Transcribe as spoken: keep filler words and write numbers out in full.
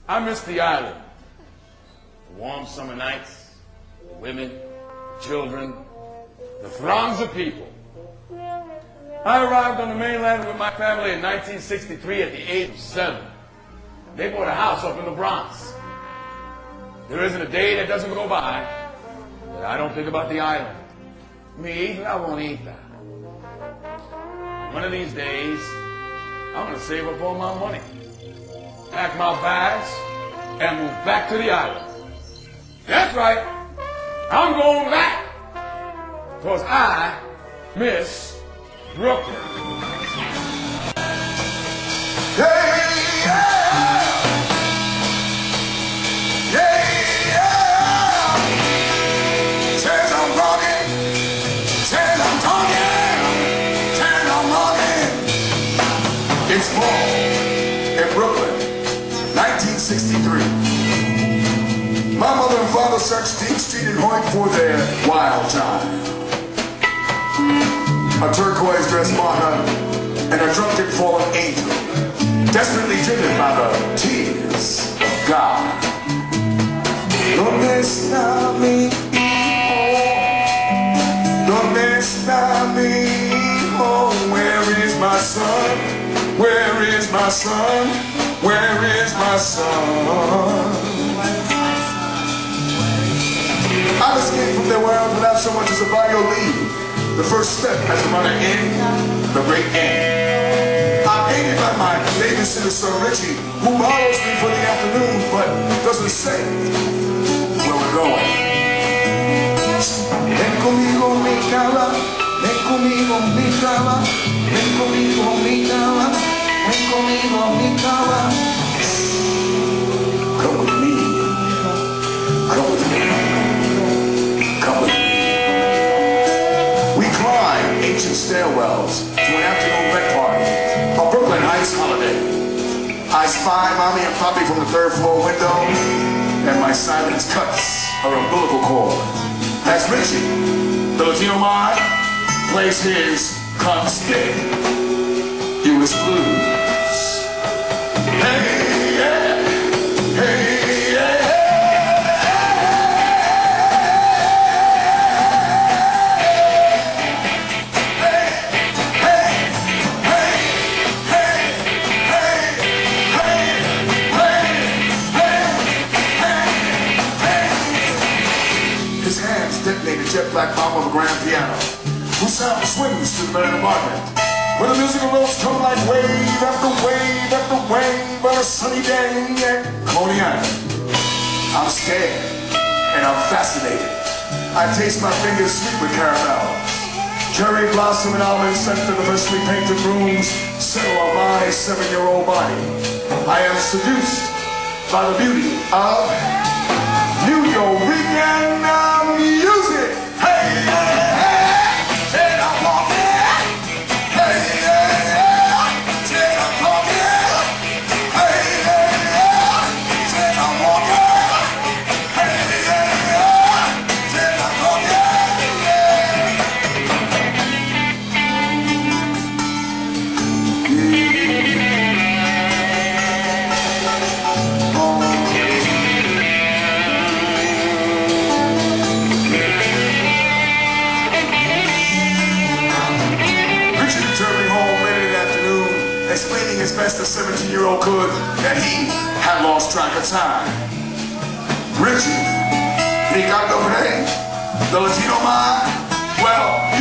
I miss the island. The warm summer nights, the women, the children, the throngs of people. I arrived on the mainland with my family in nineteen sixty-three at the age of seven. They bought a house up in the Bronx. There isn't a day that doesn't go by that I don't think about the island. Me, I won't eat that. One of these days, I'm going to save up all my money, pack my bags, and move back to the island. That's right. I'm going back. Because I miss Brooklyn. Hey, yeah! Yeah, yeah! Says I'm talking, says I'm talking, says I'm walking. It's fall in Brooklyn, nineteen sixty-three. My mother and father searched Dean Street and Hoyt for their wild time. A turquoise dressed martyr and a drunken fallen angel, desperately driven by the tears of God. ¿Dónde está mi hijo? ¿Dónde está mi hijo? Where is my son? Where is my son? Where is my son? I've escaped from their world without so much as a violin. The first step as a runner in the great end. I'm aided by my babysitter, Sir Richie, who borrows me for the afternoon, but doesn't say where we're going. Ven conmigo, mi cama, ven conmigo, mi cama, ven conmigo, mi cama, ven conmigo, mi cama. Come with me, come with me, come with me. Ancient stairwells to an afternoon rec party, a Brooklyn Heights holiday. I spy mommy and poppy from the third floor window, and my silence cuts her umbilical cord as Richie, the Latino mod, plays his conspicuous blues. Hey, yeah, hey, yeah. Detonated jet black bomb of a grand piano, whose sound swings to the bare apartment, where the musical notes come like wave after wave after wave on a sunny day at Coney Island. I'm scared and I'm fascinated. I taste my fingers sweet with caramel. Cherry blossom and almond scent of the freshly painted rooms settle on my seven-year-old body. I am seduced by the beauty of New York Rican music. Hey, yeah, yeah. And I'm walking. Hey, yeah, yeah. And I'm talking. Hey, yeah, yeah. And I'm walking. Hey, yeah, yeah. And I'm explaining as best a seventeen-year-old could that he had lost track of time. Richie, Rican, the Latino man, well,